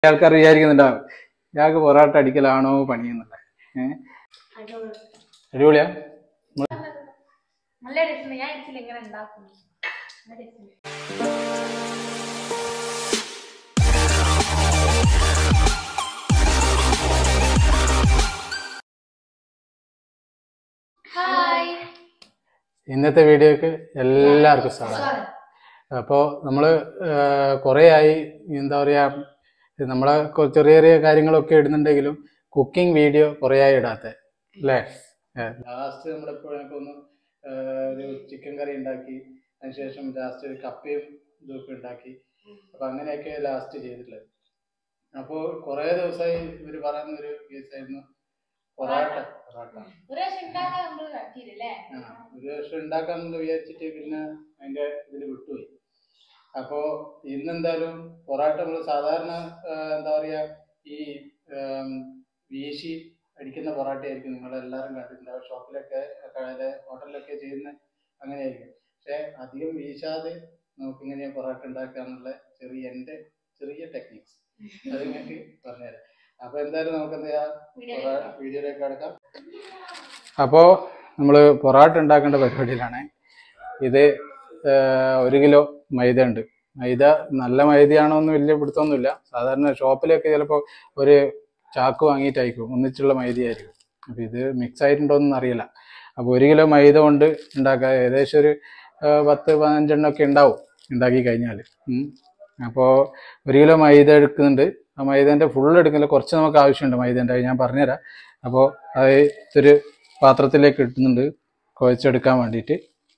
ആൾക്കാർ വിചാരിക്കുന്നുണ്ടാവും ഇയാൾക്ക് പൊറാട്ട അടിക്കലാണോ പണിയെന്നുള്ളത്. അടിപൊളിയാ. ഇന്നത്തെ വീഡിയോക്ക് എല്ലാവർക്കും സ്വാഗതം. അപ്പോൾ നമ്മൾ കുറേ ആയി എന്താ പറയുക, നമ്മളെ ചെറിയ ചെറിയ കാര്യങ്ങളൊക്കെ ഇടുന്നുണ്ടെങ്കിലും കുക്കിംഗ് വീഡിയോ കുറേ ആയി ഇടാത്ത അല്ലേ. ലാസ്റ്റ് നമ്മളിപ്പോഴൊക്കെ ഒന്ന് ഒരു ചിക്കൻ കറി ഉണ്ടാക്കി, അതിനുശേഷം ലാസ്റ്റ് ഒരു കപ്പയും ഇതൊക്കെ ഉണ്ടാക്കി. അപ്പം അങ്ങനെയൊക്കെ ലാസ്റ്റ് ചെയ്തിട്ടുള്ളത്. അപ്പോൾ കുറേ ദിവസമായി ഇവർ പറയുന്നൊരു കേസായിരുന്നു പൊറാട്ട. ഒരു വർഷം ഉണ്ടാക്കാമെന്ന് വിചാരിച്ചിട്ട് പിന്നെ അതിൻ്റെ ഇതിൽ വിട്ടുപോയി. അപ്പോൾ ഇന്നെന്തായാലും പൊറാട്ട നമ്മൾ സാധാരണ എന്താ പറയുക ഈ വീശി അടിക്കുന്ന പൊറാട്ടയായിരിക്കും നിങ്ങളെല്ലാവരും കണ്ടിട്ടുണ്ടാവും. ഷോപ്പിലൊക്കെ ഹോട്ടലിലൊക്കെ ചെയ്യുന്ന അങ്ങനെയായിരിക്കും. പക്ഷെ അധികം വീശാതെ നമുക്കിങ്ങനെ പൊറാട്ട ഉണ്ടാക്കാന്നുള്ള എൻ്റെ ചെറിയ ടെക്നിക്സ് അത് നിങ്ങൾക്ക് പറഞ്ഞുതരാം. അപ്പോൾ എന്തായാലും നമുക്ക് എന്താ വീഡിയോയിലേക്ക് കിടക്കാം. അപ്പോൾ നമ്മൾ പൊറാട്ട ഉണ്ടാക്കേണ്ട പരിപാടിയിലാണ്. ഇത് 1 കിലോ മൈദ ഉണ്ട്. മൈദ നല്ല മൈദയാണോ എന്ന് വലിയ പിടുത്തമൊന്നുമില്ല. സാധാരണ ഷോപ്പിലൊക്കെ ചിലപ്പോൾ ഒരു ചാക്ക് വാങ്ങിയിട്ടായിരിക്കും, ഒന്നിച്ചുള്ള മൈദയായിരിക്കും. അപ്പോൾ ഇത് മിക്സ് ആയിട്ടുണ്ടോയെന്നൊന്നും അറിയില്ല. അപ്പോൾ 1 കിലോ മൈദ കൊണ്ട് ഉണ്ടാക്കുക ഏകദേശം ഒരു 10-15 എണ്ണമൊക്കെ ഉണ്ടാവും ഉണ്ടാക്കി കഴിഞ്ഞാൽ. അപ്പോൾ 1 കിലോ മൈദ എടുക്കുന്നുണ്ട്. ആ മൈദേൻ്റെ ഫുൾ എടുക്കുന്നില്ല, കുറച്ച് നമുക്ക് ആവശ്യമുണ്ട് മൈദേൻ്റെ, ഞാൻ പറഞ്ഞുതരാം. അപ്പോൾ അത് ഇതൊരു പാത്രത്തിലേക്ക് ഇടുന്നുണ്ട് കുഴച്ചെടുക്കാൻ വേണ്ടിയിട്ട്.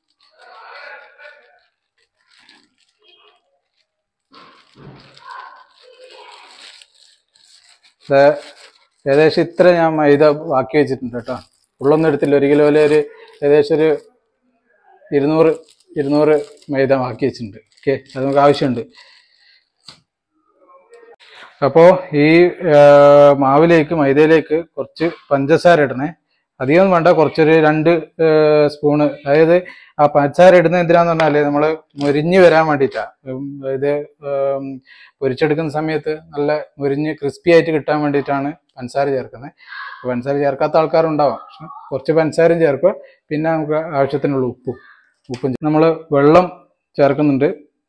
ഏകദേശം ഇത്ര ഞാൻ മൈദ ബാക്കി വെച്ചിട്ടുണ്ട് കേട്ടോ. ഫുള്ളൊന്നും എടുത്തില്ല. 1 കിലോയിൽ ഒരു ഏകദേശം ഒരു 200 മൈദ ബാക്കി വെച്ചിട്ടുണ്ട്. ഓക്കെ, അത് നമുക്ക് ആവശ്യമുണ്ട്. അപ്പോൾ ഈ മാവിലേക്ക് മൈദയിലേക്ക് കുറച്ച് പഞ്ചസാര ഇടണേ. അധികം വേണ്ട, കുറച്ചൊരു 2 സ്പൂണ്. അതായത് ആ പഞ്ചസാര ഇടുന്നത് എന്തിനാന്ന് പറഞ്ഞാൽ നമ്മൾ മുരിഞ്ഞ് വരാൻ വേണ്ടിയിട്ടാണ്. ഇത് പൊരിച്ചെടുക്കുന്ന സമയത്ത് നല്ല മുരിഞ്ഞ് ക്രിസ്പി ആയിട്ട് കിട്ടാൻ വേണ്ടിയിട്ടാണ് പഞ്ചസാര ചേർക്കുന്നത്. പഞ്ചസാര ചേർക്കാത്ത ആൾക്കാരുണ്ടാവാം, പക്ഷെ കുറച്ച് പഞ്ചസാരയും ചേർക്കുക. പിന്നെ നമുക്ക് ആവശ്യത്തിനുള്ള ഉപ്പും നമ്മൾ വെള്ളം ചേർക്കുന്നുണ്ട്.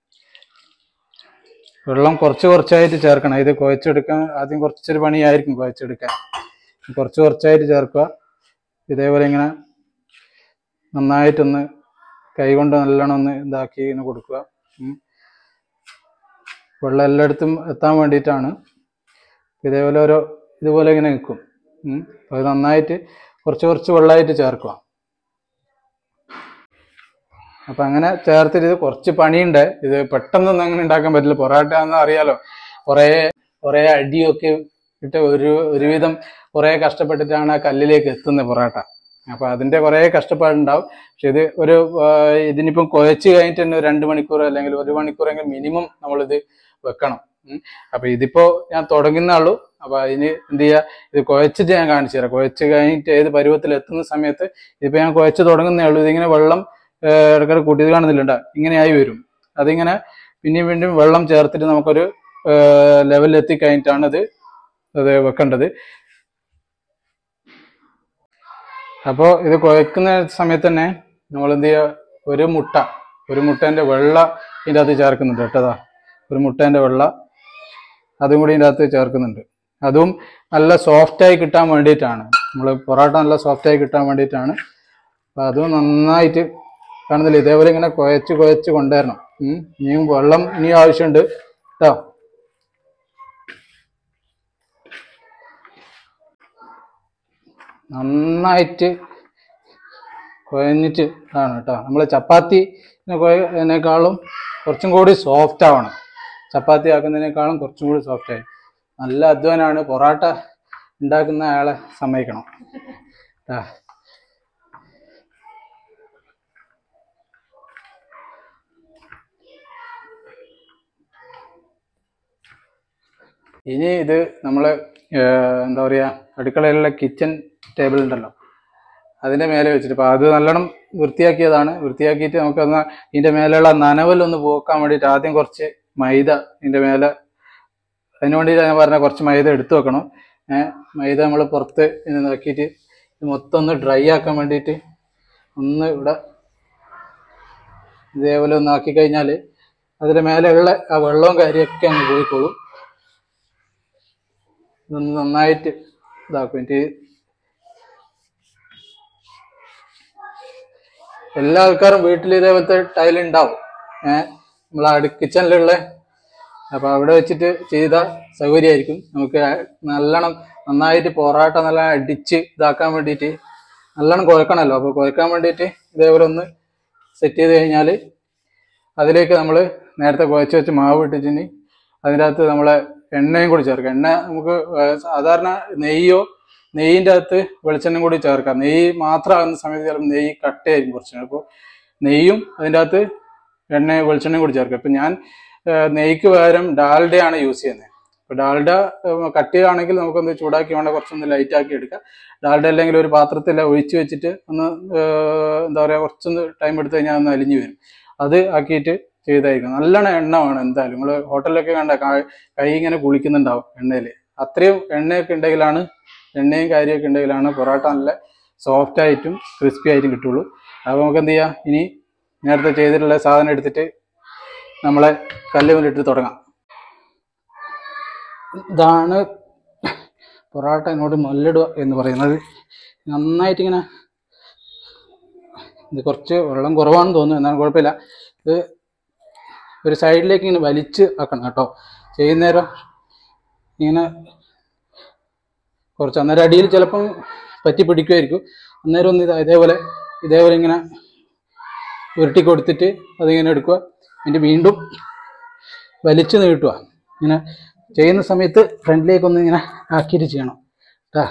വെള്ളം കുറച്ചായിട്ട് ചേർക്കണം. ഇത് കുഴച്ചെടുക്കാൻ ആദ്യം കുറച്ചൊരു പണിയായിരിക്കും കുഴച്ചെടുക്കാൻ. കുറച്ചായിട്ട് ചേർക്കുക. ഇതേപോലെ ഇങ്ങനെ നന്നായിട്ടൊന്ന് കൈകൊണ്ട് നല്ലോണം ഒന്ന് ഇതാക്കി ഇങ്ങനെ കൊടുക്കുക. വെള്ളം എല്ലായിടത്തും എത്താൻ വേണ്ടിയിട്ടാണ്. ഇതേപോലെ ഇതുപോലെ ഇങ്ങനെ നിൽക്കും. അത് നന്നായിട്ട് കുറച്ച് വെള്ളമായിട്ട് ചേർക്കുക. അപ്പം അങ്ങനെ ചേർത്തിട്ട് ഇത് കുറച്ച് പണിയുണ്ട്. ഇത് പെട്ടെന്നൊന്നും അങ്ങനെ ഉണ്ടാക്കാൻ പറ്റില്ല. പൊറാട്ട എന്ന് അറിയാലോ, കുറേ അടിയൊക്കെ ഇട്ട് ഒരുവിധം കുറേ കഷ്ടപ്പെട്ടിട്ടാണ് ആ കല്ലിലേക്ക് എത്തുന്നത് പൊറാട്ട. അപ്പം അതിൻ്റെ കുറേ കഷ്ടപ്പാടുണ്ടാവും. പക്ഷെ ഇത് ഇതിനിപ്പം കുഴച്ച് കഴിഞ്ഞിട്ട് തന്നെ 2 മണിക്കൂർ അല്ലെങ്കിൽ 1 മണിക്കൂറെങ്കിലും മിനിമം നമ്മളിത് വെക്കണം. അപ്പം ഇതിപ്പോൾ ഞാൻ തുടങ്ങുന്നുള്ളൂ. അപ്പം അതിന് എന്ത് ചെയ്യുക, ഇത് കുഴച്ചിട്ട് ഞാൻ കാണിച്ചു തരാം. കുഴച്ച് കഴിഞ്ഞിട്ട് ഏത് പരുവത്തിൽ എത്തുന്ന സമയത്ത് ഇതിപ്പോൾ ഞാൻ കുഴച്ച് തുടങ്ങുന്നേ ഉള്ളൂ. ഇതിങ്ങനെ വെള്ളം ഇടയ്ക്കിടെ കൂട്ടിയത് കാണുന്നില്ല, ഇങ്ങനെയായി വരും. അതിങ്ങനെ പിന്നെയും വെള്ളം ചേർത്തിട്ട് നമുക്കൊരു ലെവലിൽ എത്തിക്കഴിഞ്ഞിട്ടാണ് അത് വെക്കേണ്ടത്. അപ്പോൾ ഇത് കുഴക്കുന്ന സമയത്ത് തന്നെ നമ്മൾ എന്ത് ചെയ്യുക, ഒരു മുട്ടേൻ്റെ വെള്ള ഇതിൻ്റെ അകത്ത് ചേർക്കുന്നുണ്ട് കേട്ടതാ. ഒരു മുട്ടേൻ്റെ വെള്ള അതും കൂടി ഇതിൻ്റെ അകത്ത് ചേർക്കുന്നുണ്ട്. അതും നല്ല സോഫ്റ്റായി കിട്ടാൻ വേണ്ടിയിട്ടാണ്. നമ്മൾ പൊറോട്ട നല്ല സോഫ്റ്റായി കിട്ടാൻ വേണ്ടിയിട്ടാണ്. അപ്പം അതും നന്നായിട്ട് കാണുന്നില്ല, ഇതേപോലെ ഇങ്ങനെ കുഴച്ച് കൊണ്ടുവരണം. ഇനിയും വെള്ളം ഇനിയും ആവശ്യമുണ്ട് കേട്ടോ. നന്നായിട്ട് കുഴഞ്ഞിട്ട് ആണ് കേട്ടോ. നമ്മൾ ചപ്പാത്തിനേക്കാളും കുറച്ചും കൂടി സോഫ്റ്റ് ആവണം. ചപ്പാത്തി ആക്കുന്നതിനേക്കാളും കുറച്ചും കൂടി സോഫ്റ്റായി. നല്ല അധ്വാനമാണ്. പൊറാട്ട ഉണ്ടാക്കുന്ന ആളെ സമ്മതിക്കണം കേട്ടോ. ഇനി ഇത് നമ്മൾ എന്താ പറയുക, അടുക്കളയിലുള്ള കിച്ചൺ ടേബിൾ ഉണ്ടല്ലോ, അതിൻ്റെ മേലെ വെച്ചിട്ട് ഇപ്പോൾ അത് നല്ലോണം വൃത്തിയാക്കിയതാണ്. വൃത്തിയാക്കിയിട്ട് നമുക്കൊന്ന് ഇതിൻ്റെ മേലെയുള്ള നനവലൊന്ന് പോക്കാൻ വേണ്ടിയിട്ട് ആദ്യം കുറച്ച് മൈദ ഇതിൻ്റെ മേലെ അതിന് വേണ്ടിയിട്ട് ഞാൻ പറഞ്ഞ കുറച്ച് മൈദ എടുത്തു വെക്കണം. മൈദ നമ്മൾ പുറത്ത് നോക്കിയിട്ട് മൊത്തം ഒന്ന് ഡ്രൈ ആക്കാൻ വേണ്ടിയിട്ട് ഒന്ന് ഇവിടെ ഇതേപോലെ ഒന്ന് ആക്കി കഴിഞ്ഞാൽ അതിൻ്റെ മേലെയുള്ള ആ വെള്ളവും കാര്യമൊക്കെ അങ്ങ് പോയിക്കോളും. ഇതൊന്ന് നന്നായിട്ട് ഇതാക്കും. എനിക്ക് എല്ലാ ആൾക്കാരും വീട്ടിൽ ഇതേപോലത്തെ ടൈൽ ഉണ്ടാവും, നമ്മളെ കിച്ചണിലുള്ള. അപ്പോൾ അവിടെ വെച്ചിട്ട് ചെയ്താൽ സൗകര്യമായിരിക്കും. നമുക്ക് നന്നായിട്ട് പൊറാട്ട നല്ല അടിച്ച് ഇതാക്കാൻ വേണ്ടിയിട്ട് നല്ലോണം കുഴക്കണമല്ലോ. അപ്പോൾ കുഴക്കാൻ വേണ്ടിയിട്ട് ഇതേപോലെ ഒന്ന് സെറ്റ് ചെയ്ത് കഴിഞ്ഞാൽ അതിലേക്ക് നമ്മൾ നേരത്തെ കുഴച്ച് വെച്ച് മാവ് ഇട്ടിട്ട് അതിൻ്റെ അകത്ത് നമ്മളെ എണ്ണയും കൂടി ചേർക്കാം. എണ്ണ നമുക്ക് സാധാരണ നെയ്യിൻ്റെ അകത്ത് വെളിച്ചെണ്ണയും കൂടി ചേർക്കാം. നെയ്യ് മാത്രമാകുന്ന സമയത്ത് ചിലപ്പോൾ നെയ്യ് കട്ടയായിരിക്കും കുറച്ച്. അപ്പോൾ നെയ്യും അതിൻ്റെ അകത്ത് വെളിച്ചെണ്ണയും കൂടി ചേർക്കാം. ഇപ്പം ഞാൻ നെയ്ക്ക് പകരം ഡാൽഡയാണ് യൂസ് ചെയ്യുന്നത്. ഇപ്പോൾ ഡാൽഡ കട്ടിയാണെങ്കിൽ നമുക്കൊന്ന് ചൂടാക്കി വേണ്ട കുറച്ചൊന്ന് ലൈറ്റാക്കി എടുക്കാം. ഡാൽഡ അല്ലെങ്കിൽ ഒരു പാത്രത്തിൽ ഒഴിച്ച് വെച്ചിട്ട് ഒന്ന് എന്താ പറയുക കുറച്ചൊന്ന് ടൈം എടുത്ത് കഴിഞ്ഞാൽ ഒന്ന് അലിഞ്ഞു വരും. അത് ആക്കിയിട്ട് ചെയ്തായിരിക്കും. നല്ലോണം എണ്ണ വേണം എന്തായാലും. നിങ്ങൾ ഹോട്ടലിലൊക്കെ കണ്ട കൈ ഇങ്ങനെ കുളിക്കുന്നുണ്ടാവും എണ്ണയിൽ. അത്രയും എണ്ണയൊക്കെ ഉണ്ടെങ്കിലാണ്, എണ്ണയും കാര്യമൊക്കെ ഉണ്ടെങ്കിലാണ് പൊറോട്ട നല്ല സോഫ്റ്റ് ആയിട്ടും ക്രിസ്പി ആയിട്ടും കിട്ടുള്ളൂ. അപ്പോൾ നമുക്ക് എന്ത് ചെയ്യാം, ഇനി നേരത്തെ ചെയ്തിട്ടുള്ള സാധനം എടുത്തിട്ട് നമ്മളെ കല്ലുമല്ലിട്ട് തുടങ്ങാം. ഇതാണ് പൊറോട്ട ഇങ്ങോട്ട് മല്ലിടുക എന്ന് പറയുന്നത്. നന്നായിട്ടിങ്ങനെ, ഇത് കുറച്ച് വെള്ളം കുറവാണെന്ന് തോന്നുന്നു, എന്നാലും കുഴപ്പമില്ല. ഇത് ഒരു സൈഡിലേക്ക് ഇങ്ങനെ വലിച്ച് ആക്കണം കേട്ടോ ചെയ്യുന്നേരം. ഇങ്ങനെ കുറച്ച് അന്നേരം അടിയിൽ ചിലപ്പം പറ്റി പിടിക്കുമായിരിക്കും. അന്നേരം ഒന്ന് ഇതേപോലെ ഇങ്ങനെ ഉരുട്ടി കൊടുത്തിട്ട് അതിങ്ങനെ എടുക്കുക. എന്നിട്ട് വീണ്ടും വലിച്ചു നീട്ടുക. ഇങ്ങനെ ചെയ്യുന്ന സമയത്ത് ഫ്രണ്ടിലേക്കൊന്ന് ഇങ്ങനെ ആക്കിയിട്ട് ചെയ്യണം കേട്ടോ.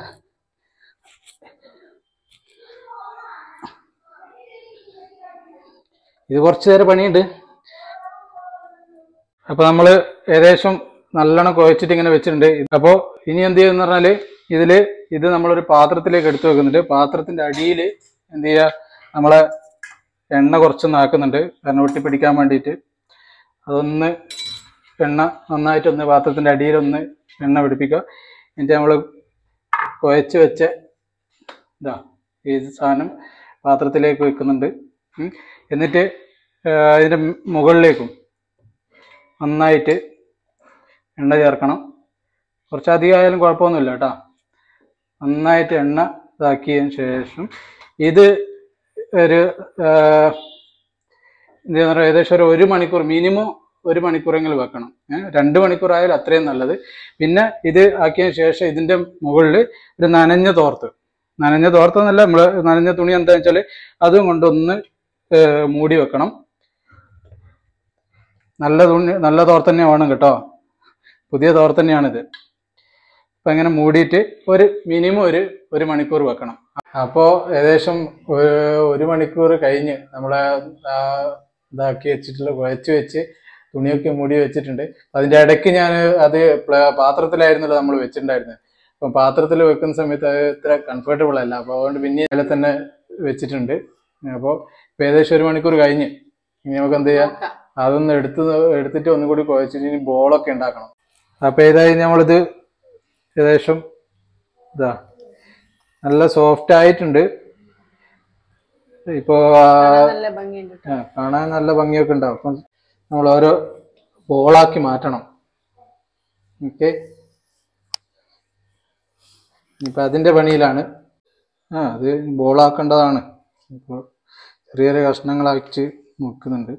ഇത് കുറച്ച് നേരം പണിയുണ്ട്. അപ്പോൾ നമ്മൾ ഏകദേശം നല്ലോണം കുഴച്ചിട്ട് ഇങ്ങനെ വെച്ചിട്ടുണ്ട്. അപ്പോൾ ഇനി എന്ത് ചെയ്യുമെന്ന് പറഞ്ഞാൽ ഇത് നമ്മളൊരു പാത്രത്തിലേക്ക് എടുത്തു വെക്കുന്നുണ്ട്. പാത്രത്തിൻ്റെ അടിയിൽ എന്ത് ചെയ്യുക, നമ്മളെ എണ്ണ കുറച്ചൊന്ന് ആക്കുന്നുണ്ട്, കാരണം ഒട്ടി പിടിക്കാൻ വേണ്ടിയിട്ട്. അതൊന്ന് എണ്ണ നന്നായിട്ടൊന്ന് പാത്രത്തിൻ്റെ അടിയിലൊന്ന് എണ്ണ പിടിപ്പിക്കുക. എന്നിട്ട് നമ്മൾ കുഴച്ച് വെച്ച ഈ സാധനം പാത്രത്തിലേക്ക് വെക്കുന്നുണ്ട്. എന്നിട്ട് അതിൻ്റെ മുകളിലേക്കും നന്നായിട്ട് എണ്ണ ചേർക്കണം. കുറച്ചധികം ആയാലും കുഴപ്പമൊന്നുമില്ല കേട്ടോ. നന്നായിട്ട് എണ്ണ ഇതാക്കിയതിന് ശേഷം ഇത് ഒരു എന്താ പറയുക, ഏകദേശം ഒരു മണിക്കൂർ, മിനിമം 1 മണിക്കൂറെങ്കിലും വെക്കണം. 2 മണിക്കൂറായാലും അത്രയും നല്ലത്. പിന്നെ ഇത് ആക്കിയതിന് ശേഷം ഇതിൻ്റെ മുകളിൽ ഒരു നനഞ്ഞ തോർത്തെന്നല്ല, നമ്മൾ നനഞ്ഞ തുണി എന്താണെന്ന് വെച്ചാൽ അതും കൊണ്ടൊന്ന് മൂടി വെക്കണം. നല്ല തോർത്ത് തന്നെ വേണം കേട്ടോ, പുതിയ തോർത്ത് തന്നെയാണിത്. അപ്പം ഇങ്ങനെ മൂടിയിട്ട് മിനിമം ഒരു മണിക്കൂർ വെക്കണം. അപ്പോൾ ഏകദേശം 1 മണിക്കൂർ കഴിഞ്ഞ് നമ്മളെ ഇതാക്കി വെച്ചിട്ടുള്ള കുഴച്ച് വെച്ച് തുണിയൊക്കെ മൂടി വെച്ചിട്ടുണ്ട്. അതിൻ്റെ ഇടയ്ക്ക് ഞാൻ അത് പാത്രത്തിലായിരുന്നല്ലോ നമ്മൾ വെച്ചിട്ടുണ്ടായിരുന്നത്. അപ്പം പാത്രത്തിൽ വെക്കുന്ന സമയത്ത് അത് ഇത്ര കംഫർട്ടബിൾ അല്ല. അപ്പോൾ അതുകൊണ്ട് പിന്നെ അതിൽ തന്നെ വെച്ചിട്ടുണ്ട്. അപ്പോൾ ഇപ്പം ഏകദേശം 1 മണിക്കൂർ കഴിഞ്ഞ് ഇനി നമുക്ക് എന്ത് ചെയ്യാം, അതൊന്ന് എടുത്തിട്ട് ഒന്നും കൂടി കുഴച്ചിട്ട് ഇനി ബോളൊക്കെ ഉണ്ടാക്കണം. അപ്പോൾ ഏതായാലും നമ്മളിത് ഏകദേശം നല്ല സോഫ്റ്റ് ആയിട്ടുണ്ട്. ഇപ്പോൾ കാണാൻ നല്ല ഭംഗിയൊക്കെ ഉണ്ടാവും. അപ്പം നമ്മൾ ഓരോ ബോളാക്കി മാറ്റണം. ഓക്കെ, ഇപ്പം അതിൻ്റെ പണിയിലാണ്. അത് ബോളാക്കേണ്ടതാണ്. ഇപ്പോൾ ചെറിയ കഷ്ണങ്ങളാക്കി നോക്കുന്നുണ്ട്.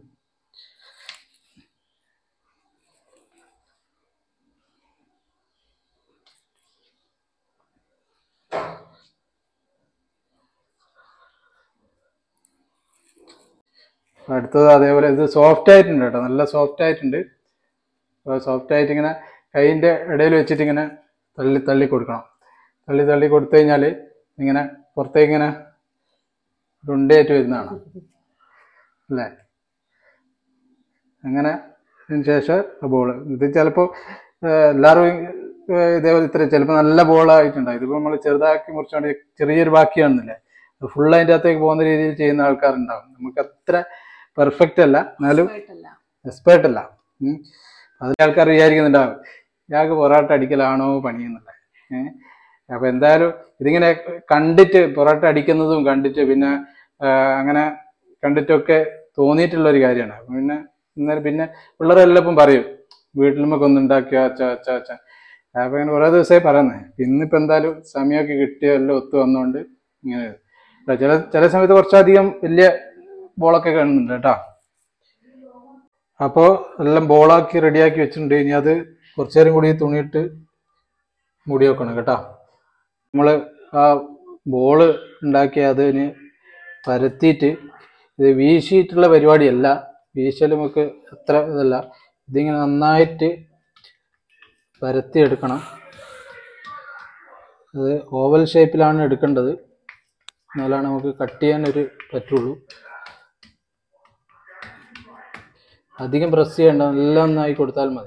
അടുത്തത് അതേപോലെ ഇത് സോഫ്റ്റ് ആയിട്ടുണ്ട് കേട്ടോ, നല്ല സോഫ്റ്റ് ആയിട്ടുണ്ട്. സോഫ്റ്റ് ആയിട്ട് ഇങ്ങനെ കൈയിൻ്റെ ഇടയിൽ വെച്ചിട്ട് ഇങ്ങനെ തള്ളി കൊടുക്കണം. തള്ളി കൊടുത്തു കഴിഞ്ഞാൽ ഇങ്ങനെ പുറത്തേക്ക് ഇങ്ങനെ ഉണ്ടയായിട്ട് വരുന്നതാണ് അല്ലേ. അങ്ങനെ അതിന് ശേഷം ബോള് ഇത് ചിലപ്പോൾ എല്ലാവരും ഇതേപോലെ ഇത്ര ചിലപ്പോൾ നല്ല ബോളായിട്ടുണ്ടാവും. ഇതിപ്പോൾ നമ്മൾ ചെറുതാക്കി മുറിച്ചുകൊണ്ട് ചെറിയൊരു ബാക്കിയാണെന്നില്ലേ, ഫുൾ അതിൻ്റെ അകത്തേക്ക് പോകുന്ന രീതിയിൽ ചെയ്യുന്ന ആൾക്കാരുണ്ടാവും. നമുക്ക് അത്ര പെർഫെക്റ്റ് അല്ല, എന്നാലും എക്സ്പേർട്ട് അല്ല. അതിൽ ആൾക്കാർ വിചാരിക്കുന്നുണ്ടാവും ഇയാൾക്ക് പൊറോട്ട അടിക്കലാണോ പണിയെന്നുള്ളത്. അപ്പൊ എന്തായാലും ഇതിങ്ങനെ കണ്ടിട്ട് പൊറോട്ട അടിക്കുന്നതും കണ്ടിട്ട് പിന്നെ അങ്ങനെ കണ്ടിട്ടൊക്കെ തോന്നിയിട്ടുള്ളൊരു കാര്യമാണ്. അപ്പൊ പിന്നെ പിള്ളേരെല്ലാം പറയും വീട്ടിൽ നമുക്ക് ഒന്ന് ഉണ്ടാക്കിയോ അച്ഛാ അച്ഛാ അച്ഛാ. അപ്പൊ ഇങ്ങനെ കുറേ ദിവസമായി പറയുന്നത്. ഇന്നിപ്പോ എന്തായാലും സമയമൊക്കെ കിട്ടിയോ എല്ലാം ഒത്തു വന്നുകൊണ്ട് ഇങ്ങനെ ചില സമയത്ത് കുറച്ചധികം വലിയ ബോളൊക്കെ കാണുന്നുണ്ട് കേട്ടോ. അപ്പോൾ എല്ലാം ബോളാക്കി റെഡിയാക്കി വെച്ചിട്ടുണ്ട്. ഇനി അത് കുറച്ചു നേരം കൂടി തുണിയിട്ട് മൂടി വെക്കണം കേട്ടോ. നമ്മൾ ആ ബോള് ഉണ്ടാക്കി അതിന് പരത്തിയിട്ട്, ഇത് വീശിയിട്ടുള്ള പരിപാടിയല്ല, വീശൽ നമുക്ക് അത്ര ഇതല്ല, ഇതിങ്ങനെ നന്നായിട്ട് പരത്തിയെടുക്കണം. അത് ഓവൽ ഷേപ്പിലാണ് എടുക്കേണ്ടത്, എന്നാലാണ് നമുക്ക് കട്ട് ചെയ്യാനൊരു പറ്റുള്ളൂ. അധികം പ്രസ് ചെയ്യേണ്ട, നല്ല നന്നായി കൊടുത്താൽ മതി.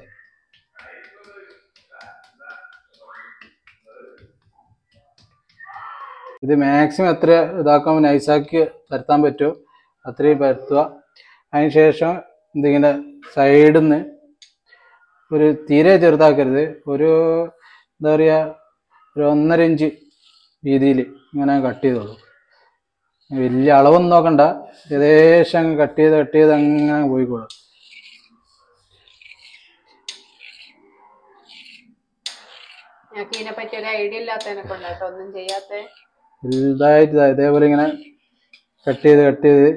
ഇത് മാക്സിമം എത്ര ഇതാക്കാൻ നൈസാക്കി പരത്താൻ പറ്റുമോ അത്രയും പരത്തുക. അതിന് ശേഷം ഇതിങ്ങനെ സൈഡിൽ നിന്ന് ഒരു തീരെ ചെറുതാക്കരുത്, ഒരു എന്താ പറയുക, ഒരു 1.5 ഇഞ്ച് വീതിയിൽ ഇങ്ങനെ കട്ട് ചെയ്തോളൂ. വലിയ അളവൊന്നും നോക്കണ്ട, ഏകദേശം അങ്ങ് കട്ട് ചെയ്ത് അങ്ങനെ പോയിക്കോളും. വലുതായിട്ട് ഇതേപോലെ ഇങ്ങനെ കട്ട് ചെയ്ത്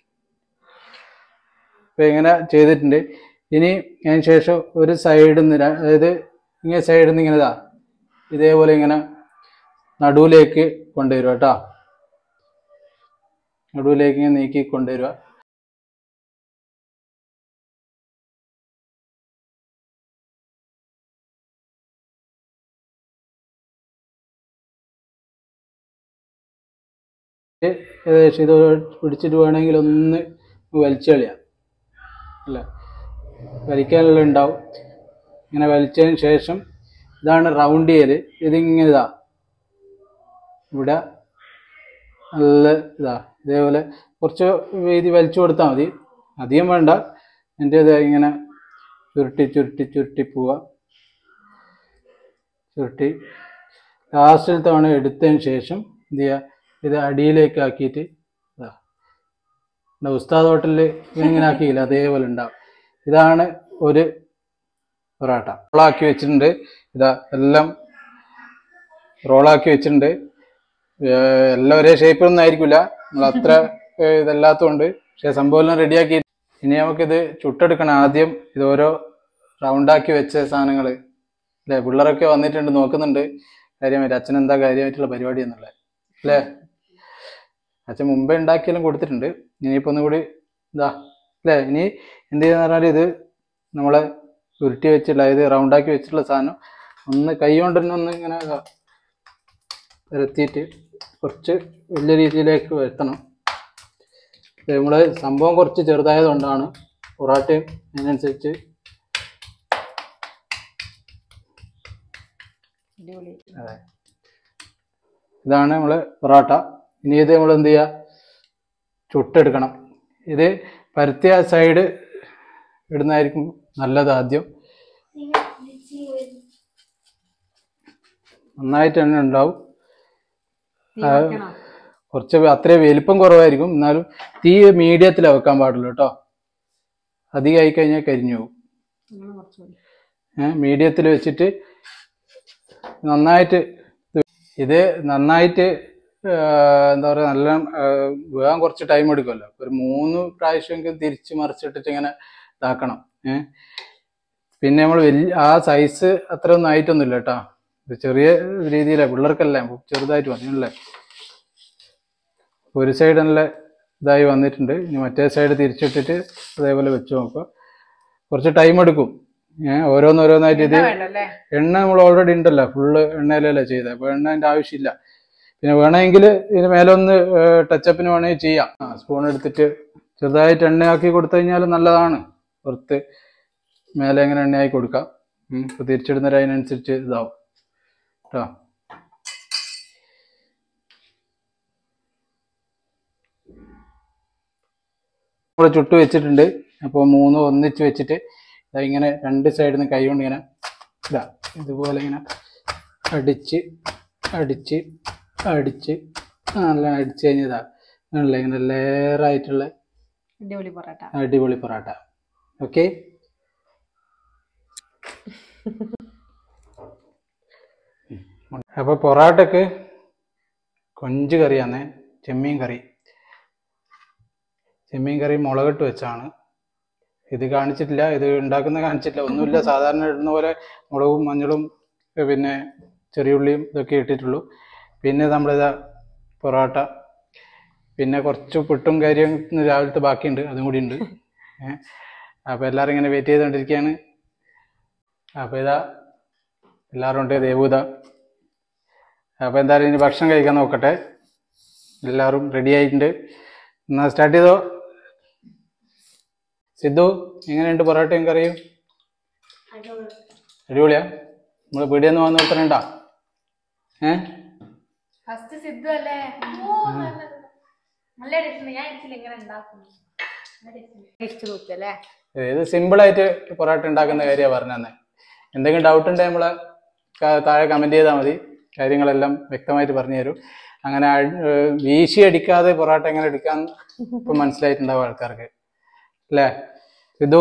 ഇപ്പൊ ഇങ്ങനെ ചെയ്തിട്ടുണ്ട്. ഇനി അതിന് ശേഷം ഒരു സൈഡിൽ നിന്ന്, അതായത് ഇങ്ങനെ സൈഡിൽ നിന്ന് ഇങ്ങനെ ഇതേപോലെ ഇങ്ങനെ നടുവിലേക്ക് കൊണ്ടുവരിക കേട്ടോ. നടുവിലേക്ക് ഇങ്ങനെ നീക്കി കൊണ്ടുവരിക. ഏകദേശം ഇത് പിടിച്ചിട്ട് വേണമെങ്കിൽ ഒന്ന് വലിച്ചു കളയാം, അല്ല വലിക്കാനുള്ള ഉണ്ടാവും. ഇങ്ങനെ വലിച്ചതിന് ശേഷം ഇതാണ് റൗണ്ട് ചെയ്ത്, ഇതിങ്ങനെ ഇവിടെ നല്ല ഇതേപോലെ കുറച്ച് വീതി വലിച്ചു കൊടുത്താൽ മതി, അധികം വേണ്ട. എൻ്റെ ഇങ്ങനെ ചുരുട്ടി പോവുക. ചുരുട്ടി ലാസ്റ്റിൽ തവണ എടുത്തതിന് ശേഷം എന്ത് ചെയ്യുക, ഇത് അടിയിലേക്ക് ആക്കിയിട്ട് ഉസ്താദ് ഹോട്ടലിൽ ഇങ്ങനെ ആക്കിയില്ല, അതേപോലെ ഉണ്ടാവും. ഇതാണ് ഒരു പൊറോട്ട. റോളാക്കി വെച്ചിട്ടുണ്ട്. എല്ലാം റോളാക്കി വെച്ചിട്ടുണ്ട്. എല്ലാം ഒരേ ഷേപ്പിലൊന്നും ആയിരിക്കില്ല, നമ്മൾ അത്ര ഇതല്ലാത്തതുകൊണ്ട്. പക്ഷെ സംഭവം എല്ലാം റെഡിയാക്കി. ഇനി നമുക്കിത് ചുട്ടെടുക്കണം. ആദ്യം ഇത് ഓരോ റൗണ്ടാക്കി വെച്ച സാധനങ്ങൾ അല്ലേ, പിള്ളേരൊക്കെ വന്നിട്ടുണ്ട്, നോക്കുന്നുണ്ട് കാര്യമായിട്ട് അച്ഛൻ എന്താ കാര്യമായിട്ടുള്ള പരിപാടി എന്നുള്ളത് അല്ലേ. അച്ഛൻ മുമ്പേ ഉണ്ടാക്കിയാലും കൊടുത്തിട്ടുണ്ട്, ഇനിയിപ്പോൾ ഒന്നുകൂടി അല്ലേ. ഇനി എന്ത് ചെയ്യുന്ന പറഞ്ഞാൽ ഇത് നമ്മളെ ഉരുട്ടി വെച്ചിട്ടുള്ള, അതായത് റൗണ്ടാക്കി വെച്ചിട്ടുള്ള സാധനം ഒന്ന് കൈ കൊണ്ട് തന്നെ ഒന്ന് ഇങ്ങനെ പരത്തിയിട്ട് കുറച്ച് വലിയ രീതിയിലേക്ക് വരുത്തണം. നമ്മൾ സംഭവം കുറച്ച് ചെറുതായതുകൊണ്ടാണ് പൊറാട്ടയും അതിനനുസരിച്ച്. അതെ, ഇതാണ് നമ്മള് പൊറോട്ട. ഇനി ഇത് നമ്മൾ എന്ത് ചെയ്യുക, ചുട്ടെടുക്കണം. ഇത് പരത്തിയ സൈഡ് ഇടുന്നതായിരിക്കും നല്ലത്. ആദ്യം നന്നായിട്ട് തന്നെ ഉണ്ടാവും. കുറച്ച് അത്രയും വലിപ്പം കുറവായിരിക്കും, എന്നാലും തീ മീഡിയത്തിൽ വെക്കാൻ പാടുള്ളൂ കേട്ടോ. അധികം ആയി കഴിഞ്ഞാൽ കരിഞ്ഞു പോകും. മീഡിയത്തിൽ വെച്ചിട്ട് നന്നായിട്ട് ഇത് നന്നായിട്ട് എന്താ പറയുക, നല്ല വേഗം കുറച്ച് ടൈം എടുക്കുമല്ലോ. ഒരു 3 പ്രാവശ്യമെങ്കിലും തിരിച്ച് മറിച്ചിട്ടിട്ട് ഇങ്ങനെ ഇതാക്കണം. പിന്നെ നമ്മൾ ആ സൈസ് അത്ര ഒന്നും ആയിട്ടൊന്നുമില്ല കേട്ടോ, ചെറിയ രീതിയിലാണ്, പിള്ളേർക്കല്ലേ, ചെറുതായിട്ട് വന്നില്ലേ. ഒരു സൈഡ് നല്ല ഇതായി വന്നിട്ടുണ്ട്. ഇനി മറ്റേ സൈഡ് തിരിച്ചിട്ടിട്ട് അതേപോലെ വെച്ച് നോക്കുക. കുറച്ച് ടൈം എടുക്കും. ഓരോന്നോരോന്നായിട്ട്. ഇത് എണ്ണ നമ്മൾ ഓൾറെഡി ഉണ്ടല്ലോ, ഫുള്ള് എണ്ണയിലല്ലേ ചെയ്തത്, അപ്പോൾ എണ്ണേൻ്റെ ആവശ്യമില്ല. പിന്നെ വേണമെങ്കിൽ ഇതിന് മേലെ ഒന്ന് ടച്ചപ്പിന് വേണമെങ്കിൽ ചെയ്യാം. സ്പൂൺ എടുത്തിട്ട് ചെറുതായിട്ട് എണ്ണയാക്കി കൊടുത്തു കഴിഞ്ഞാൽ നല്ലതാണ്. പുറത്ത് മേലെ എങ്ങനെ എണ്ണയാക്കി കൊടുക്കാം. ഇപ്പോൾ തിരിച്ചിടുന്നവർ അതിനനുസരിച്ച് ഇതാവും കേട്ടോ. നമ്മൾ ചുട്ട് വെച്ചിട്ടുണ്ട്. അപ്പോൾ 3 ഒന്നിച്ച് വെച്ചിട്ട് ഇങ്ങനെ 2 സൈഡിൽ നിന്ന് കൈ കൊണ്ട് ഇങ്ങനെ ഇതാ ഇതുപോലെ ഇങ്ങനെ അടിച്ച് അടിച്ച് അടിച്ച് നല്ല അടിച്ച് കഴിഞ്ഞതാ നല്ല ഇങ്ങനെ ലെയറായിട്ടുള്ള അടിപൊളി പൊറോട്ട. ഓക്കെ, അപ്പോൾ പൊറോട്ടക്ക് കൊഞ്ച് കറിയാന്നേ, ചെമ്മീൻ കറി മുളകിട്ട് വെച്ചാണ്. ഇത് കാണിച്ചിട്ടില്ല, ഇത് ഉണ്ടാക്കുന്ന കാണിച്ചിട്ടില്ല, ഒന്നുമില്ല. സാധാരണ ഇടുന്ന പോലെ മുളകും മഞ്ഞളും പിന്നെ ചെറിയുള്ളിയും ഇതൊക്കെ ഇട്ടിട്ടുള്ളൂ. പിന്നെ നമ്മളിതാ പൊറോട്ട, പിന്നെ കുറച്ച് പുട്ടും കാര്യം രാവിലത്തെ ബാക്കിയുണ്ട്, അതും കൂടി ഉണ്ട്. അപ്പോൾ എല്ലാവരും ഇങ്ങനെ വെയിറ്റ് ചെയ്തുകൊണ്ടിരിക്കുകയാണ്. അപ്പോൾ ഇതാ എല്ലാവരും ഉണ്ട്, ദേവൂത. അപ്പോൾ എന്തായാലും ഇനി ഭക്ഷണം കഴിക്കാൻ നോക്കട്ടെ. എല്ലാവരും റെഡി ആയിട്ടുണ്ട്. എന്നാൽ സ്റ്റാർട്ട് ചെയ്തോ. സിദ്ധു, എങ്ങനെയുണ്ട് പൊറോട്ടയും കറിയും? അടിപൊളിയാ? നമ്മള് പീടിയെന്ന് വന്ന് നിർത്തണുണ്ടാ? ഇത് സിമ്പിളായിട്ട് പൊറോട്ട ഉണ്ടാക്കുന്ന കാര്യമാണ് പറഞ്ഞത്. എന്തെങ്കിലും ഡൗട്ട് ഉണ്ടെങ്കിൽ നമ്മളെ താഴെ കമന്റ് ചെയ്താൽ മതി, കാര്യങ്ങളെല്ലാം വ്യക്തമായിട്ട് പറഞ്ഞു തരും. അങ്ങനെ വീശി അടിക്കാതെ പൊറോട്ട എങ്ങനെ എടുക്കാൻ ഇപ്പൊ മനസ്സിലായിട്ടുണ്ടാവും ആൾക്കാർക്ക്, അല്ലേ സിദ്ധു?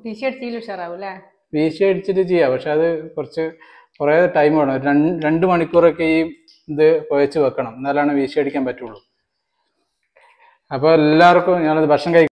വീശി അടിച്ചിട്ട് ചെയ്യാം, പക്ഷെ അത് കുറേ ടൈം വേണം. 2 മണിക്കൂറൊക്കെ ഈ ഇത് കുഴച്ച് വെക്കണം, എന്നാലാണ് വീശി അടിക്കാൻ പറ്റുള്ളൂ. അപ്പോൾ എല്ലാവർക്കും ഞാനത് ഭക്ഷണം കഴിക്കും.